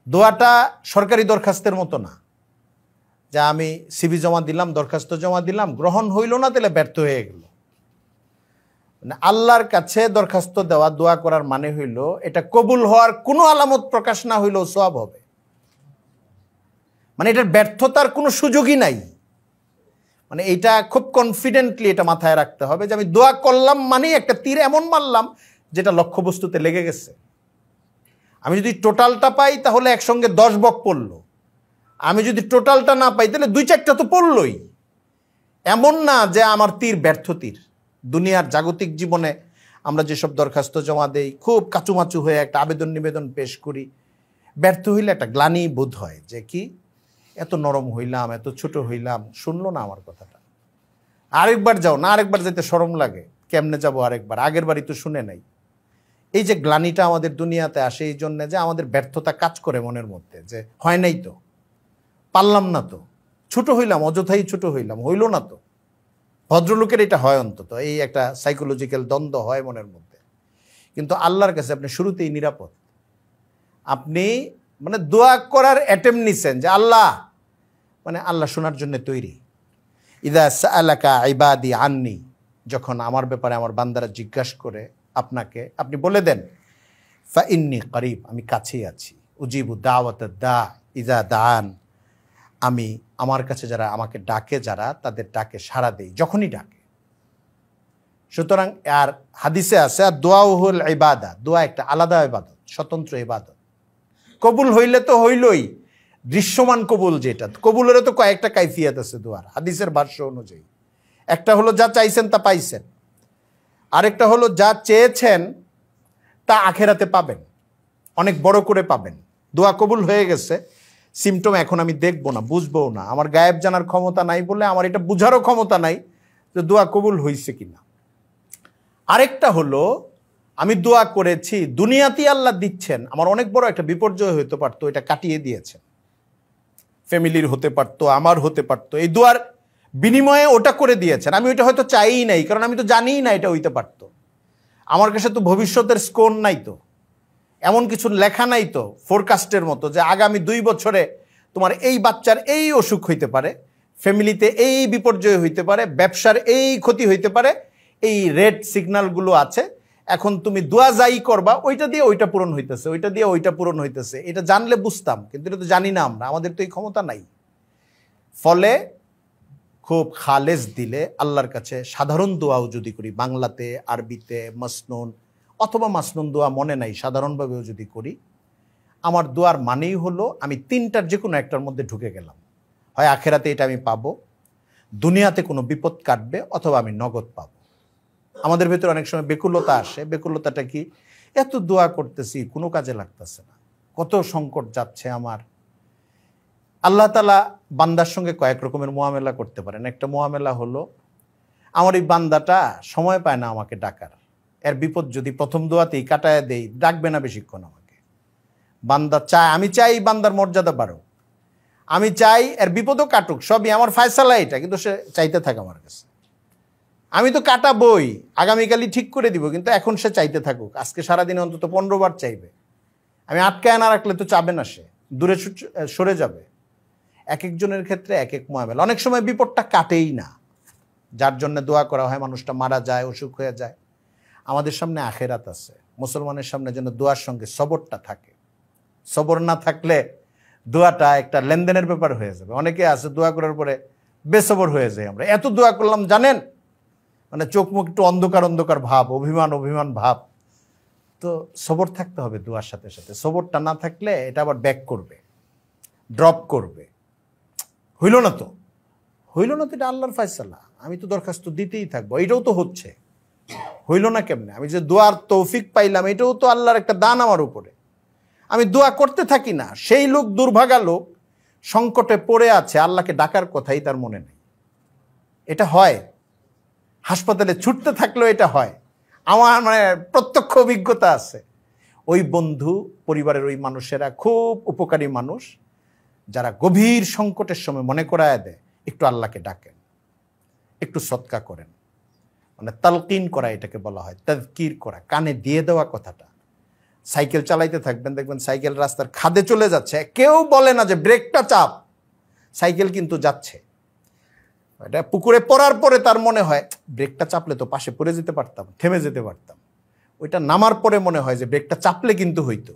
দোয়াটা সরকারি দরখাস্তের মতো না, যে আমি সিভি জমা দিলাম, দরখাস্ত জমা দিলাম, গ্রহণ হইল না, তাহলে ব্যর্থ হয়ে গেল। মানে আল্লাহর কাছে দরখাস্ত দেওয়া, দোয়া করার মানে হইল এটা কবুল হওয়ার কোনো আলামত প্রকাশ না হইলেও সওয়াব হবে। মানে এটার ব্যর্থতার কোনো সুযোগই নাই। মানে এটা খুব কনফিডেন্টলি এটা মাথায় রাখতে হবে যে আমি দোয়া করলাম মানে একটা তীর এমন মারলাম যেটা লক্ষ্যবস্তুতে লেগে গেছে। আমি যদি টোটালটা পাই তাহলে একসঙ্গে 10 বক পড়লো, আমি যদি টোটালটা না পাই তাহলে 2-4টা তো পড়লই। এমন না যে আমার তীর ব্যর্থ তীর। দুনিয়ার জাগতিক জীবনে আমরা যেসব দরখাস্ত জমা দেই, খুব কাচুমাচু হয়ে একটা আবেদন নিবেদন পেশ করি, ব্যর্থ হইলে একটা গ্লানি বোধ হয় যে কি এত নরম হইলাম, এত ছোট হইলাম, শুনলো না আমার কথাটা। আরেকবার যাও না, আরেকবার যেতে শরম লাগে, কেমনে যাবো আরেকবার, আগের বারই তো শুনে নাই। এই যে গ্লানিটা আমাদের দুনিয়াতে আসে এই জন্য যে আমাদের ব্যর্থতা কাজ করে মনের মধ্যে, যে হয় নাই তো, পারলাম না তো, ছোট হইলাম, অযথাই ছোট হইলাম, হইল না তো। ভদ্রলোকের এটা হয়, অন্তত এই একটা সাইকোলজিক্যাল দ্বন্দ্ব হয় মনের মধ্যে। কিন্তু আল্লাহর কাছে আপনি শুরুতেই নিরাপদ। আপনি মানে দোয়া করার অ্যাটেম্প নিছেন যে আল্লাহ, মানে আল্লাহ শোনার জন্য তৈরি। ইদা সাআলাকা ইবাদি আন্নি, যখন আমার ব্যাপারে আমার বান্দারা জিজ্ঞাসা করে আপনাকে, আপনি বলে দেন ফা ইন্নী করিব, আমি কাছেই আছি। উজিবু দাওয়াতাদ দা ইজা দান, আমি আমার কাছে যারা আমাকে ডাকে, যারা তাদের ডাকে সাড়া দেই যখনই ডাকে। সুতরাং আর হাদিসে আছে আর দোয়াউল ইবাদা, দোয়া একটা আলাদা ইবাদত, স্বতন্ত্র ইবাদত। কবুল হইলে তো হইলই, দৃশ্যমান কবুল যেটা, কবুলেরও তো কয়েকটা কাইফিয়াত আছে দোয়ার হাদিসের ভাষ্য অনুযায়ী। একটা হলো যা চাইছেন তা পাইছেন, আরেকটা হলো যা চেয়েছেন তা আখেরাতে পাবেন, অনেক বড় করে পাবেন। দোয়া কবুল হয়ে গেছে, সিমটম এখন আমি দেখবো না, বুঝবো না, আমার গায়েব জানার ক্ষমতা নাই বলে আমার এটা বুঝারও ক্ষমতা নাই যে দোয়া কবুল হয়েছে কিনা। আরেকটা হলো আমি দোয়া করেছি, দুনিয়াতেই আল্লাহ দিচ্ছেন, আমার অনেক বড় একটা বিপর্যয় হতে পারতো, এটা কাটিয়ে দিয়েছেন। ফ্যামিলির হতে পারতো, আমার হতে পারতো, এই দোয়ার বিনিময়ে ওটা করে দিয়েছেন। আমি ওইটা হয়তো চাইই নাই, কারণ আমি তো জানিই না এটা হইতে পারতো। আমার কাছে তো ভবিষ্যতের স্কোর নাই, তো এমন কিছু লেখা নাই তো ফোরকাস্টের মতো যে আগামী 2 বছরে তোমার এই বাচ্চার এই অসুখ হইতে পারে, ফ্যামিলিতে এই বিপর্যয় হইতে পারে, ব্যবসার এই ক্ষতি হইতে পারে, এই রেড সিগন্যালগুলো আছে। এখন তুমি দোয়া যাই করবা ওইটা দিয়ে ওইটা পূরণ হইতেছে, ওইটা দিয়ে ওইটা পূরণ হইতেছে। এটা জানলে বুঝতাম, কিন্তু এটা তো জানি না আমরা, আমাদের তো এই ক্ষমতা নাই। ফলে খুব খালেস দিলে আল্লাহর কাছে সাধারণ দোয়াও যদি করি, বাংলাতে, আরবিতে, মাসনুন অথবা মাসনুন দোয়া মনে নাই, সাধারণভাবেও যদি করি, আমার দোয়ার মানেই হলো আমি 3টার যে কোনো একটার মধ্যে ঢুকে গেলাম। হয় আখেরাতে এটা আমি পাবো, দুনিয়াতে কোনো বিপদ কাটবে, অথবা আমি নগদ পাবো। আমাদের ভেতরে অনেক সময় বেকুলতা আসে। বেকুলতাটা কি? এত দোয়া করতেছি কোনো কাজে লাগতেছে না, কত সংকট যাচ্ছে আমার। আল্লাহ তাআলা বান্দার সঙ্গে কয়েক রকমের মুআমেলা করতে পারেন। একটা মুআমেলা হলো আমার এই বান্দাটা সময় পায় না আমাকে ডাকার, এর বিপদ যদি প্রথম দোয়াতেই কাটায় দেই, ডাকবে না বেশিক্ষণ আমাকে। বান্দা চায়, আমি চাই বান্দার মর্যাদা বাড়ুক, আমি চাই এর বিপদও কাটুক, সবই আমার ফায়সালা এটা, কিন্তু সে চাইতে থাকে আমার কাছে। আমি তো কাটাবই, আগামীকালই ঠিক করে দিব, কিন্তু এখন সে চাইতে থাকুক, আজকে সারাদিনে অন্তত 15 বার চাইবে। আমি আটকায় না রাখলে তো চাবে না, সে দূরে সরে যাবে। এক একজনের ক্ষেত্রে এক এক মুআমেলা। অনেক সময় বিপদটা কাটেই না, যার জন্য দোয়া করা হয়, মানুষটা মারা যায়, অসুখ হয়ে যায়। আমাদের সামনে আখেরাত আছে, মুসলমানের সামনে যেন দোয়ার সঙ্গে সবরটা থাকে। সবর না থাকলে দোয়াটা একটা লেনদেনের ব্যাপার হয়ে যাবে। অনেকে আছে দোয়া করার পরে বেসবর হয়ে যায়, আমরা এত দোয়া করলাম জানেন, মানে চোখ মুখ একটু অন্ধকার অন্ধকার ভাব, অভিমান অভিমান ভাব। তো সবর থাকতে হবে দোয়ার সাথে সাথে। সবরটা না থাকলে এটা আবার ব্যাক করবে, ড্রপ করবে। হইল না তো, হইল না তো, এটা আল্লাহর ফায়সালা, আমি তো দরখাস্ত দিতেই থাকবো। এটাও তো হচ্ছে, হইল না কেমনে? আমি যে দোয়ার তৌফিক পাইলাম, এটাও তো আল্লাহর একটা দান আমার উপরে। আমি দোয়া করতে থাকি না, সেই লোক, দুর্ভাগা লোক, সংকটে পড়ে আছে, আল্লাহকে ডাকার কথাই তার মনে নেই। এটা হয়, হাসপাতালে ছুটতে থাকলেও এটা হয়। আমার মানে প্রত্যক্ষ অভিজ্ঞতা আছে। ওই বন্ধু পরিবারের ওই মানুষেরা খুব উপকারী মানুষ, যারা গভীর সংকটের সময় মনে করায় দেয় একটু আল্লাহকে ডাকেন, একটু সদকা করেন। মানে তালকিন করা, এটাকে বলা হয় তাযকির করা, কানে দিয়ে দেওয়া কথাটা। সাইকেল চালাইতে থাকবেন, দেখবেন সাইকেল রাস্তার খাদে চলে যাচ্ছে, কেউ বলে না যে ব্রেকটা চাপ, সাইকেল কিন্তু যাচ্ছে। এটা পুকুরে পড়ার পরে তার মনে হয় ব্রেকটা চাপলে তো পাশে পড়ে যেতে পারতাম, থেমে যেতে পারতাম। ওইটা নামার পরে মনে হয় যে ব্রেকটা চাপলে কিন্তু হইতো।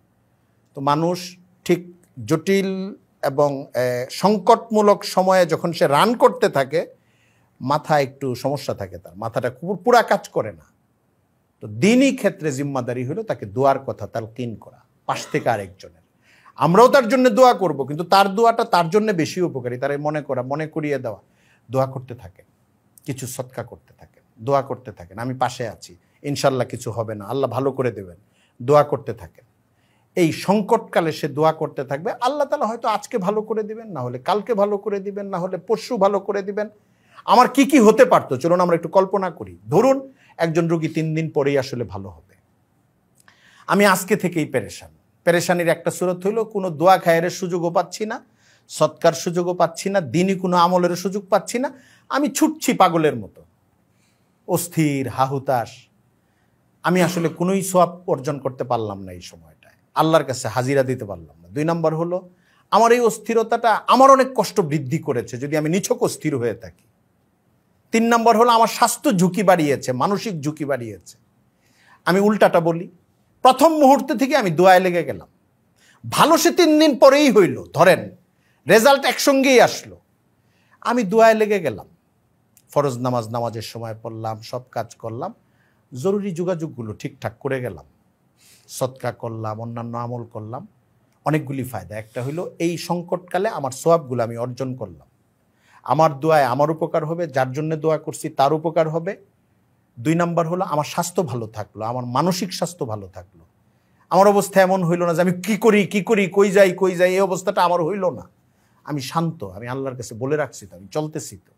তো মানুষ ঠিক জটিল এবং সংকটমূলক সময়ে যখন সে রান করতে থাকে, মাথা একটু সমস্যা থাকে, তার মাথাটা পুরা কাজ করে না। তো দিনই ক্ষেত্রে জিম্মাদারি হলো তাকে দোয়ার কথা তালকিন করা পাশ থেকে আরেকজনের। আমরাও তার জন্য দোয়া করব, কিন্তু তার দোয়াটা তার জন্য বেশি উপকারী। তার মনে করিয়ে দেওয়া, দোয়া করতে থাকেন, কিছু সদকা করতে থাকেন, দোয়া করতে থাকেন, আমি পাশে আছি, ইনশাল্লাহ কিছু হবে না, আল্লাহ ভালো করে দেবেন, দোয়া করতে থাকেন। এই সংকটকালে সে দোয়া করতে থাকবে, আল্লাহ তাআলা হয়তো আজকে ভালো করে দিবেন, না হলে কালকে ভালো করে দিবেন, না হলে পরশু ভালো করে দিবেন। আমার কি কি হতে পারতো, চলুন আমরা একটু কল্পনা করি। ধরুন একজন রোগী 3 দিন পরেই আসলে ভালো হবে, আমি আজকে থেকেই পেরেশানির একটা সুরত হইল, কোনো দোয়া খায়ের সুযোগও পাচ্ছি না, সৎকার সুযোগও পাচ্ছি না, দিনই কোনো আমলের সুযোগ পাচ্ছি না, আমি ছুটছি পাগলের মতো, অস্থির হাহুতাশ, আমি আসলে কোনোই সওয়াব অর্জন করতে পারলাম না, এই সময়টায় আল্লাহর কাছে হাজিরা দিতে পারলাম না। 2 নম্বর হলো, আমার এই অস্থিরতাটা আমার অনেক কষ্ট বৃদ্ধি করেছে যদি আমি নিছক অস্থির হয়ে থাকি। 3 নম্বর হলো, আমার স্বাস্থ্য ঝুঁকি বাড়িয়েছে, মানসিক ঝুঁকি বাড়িয়েছে। আমি উল্টাটা বলি, প্রথম মুহূর্তে থেকে আমি দোয়ায় লেগে গেলাম, ভালো সে 3 দিন পরেই হইল, ধরেন রেজাল্ট একসঙ্গেই আসলো, আমি দোয়ায় লেগে গেলাম, ফরজ নামাজের সময় পড়লাম, সব কাজ করলাম, জরুরি যোগাযোগগুলো ঠিকঠাক করে গেলাম, সদকা করলাম, অন্যান্য আমল করলাম, অনেকগুলি ফায়দা। একটা হইলো, এই সংকটকালে আমার সওয়াবগুলো আমি অর্জন করলাম, আমার দোয়ায় আমার উপকার হবে, যার জন্য দোয়া করছি তার উপকার হবে। 2 নম্বর হলো, আমার স্বাস্থ্য ভালো থাকলো, আমার মানসিক স্বাস্থ্য ভালো থাকলো, আমার অবস্থা এমন হইল না যে আমি কি করি, কই যাই, এই অবস্থাটা আমার হইল না, আমি শান্ত, আমি আল্লাহর কাছে বলে রাখছি তো, আমি চলতেছি তো।